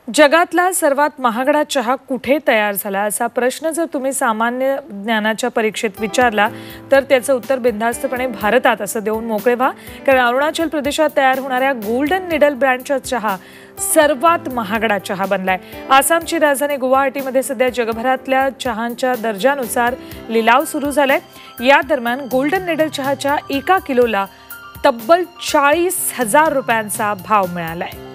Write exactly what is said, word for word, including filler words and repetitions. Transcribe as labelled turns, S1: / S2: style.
S1: जगातला सर्वात महागडा चहा कुठे तयार झाला असा प्रश्न जर तुम्ही सामान्य ज्ञानाच्या परीक्षेत विचारला तर त्याचं उत्तर बिनधास्तपणे भारतात असं देऊन मोकळे व्हा. कारण अरुणाचल प्रदेशात तयार होणाऱ्या गोल्डन निडल ब्रँडचा चहा सर्वात महागडा चहा बनलाय. आसामची राजधानी गुवाहाटीमध्ये सध्या जगभरातल्या चहांच्या दर्जानुसार लिलाव सुरू झालाय. या दरम्यान गोल्डन निडल चहाच्या एका किलोला तब्बल चाळीस हजार रुपयांचा भाव मिळालाय.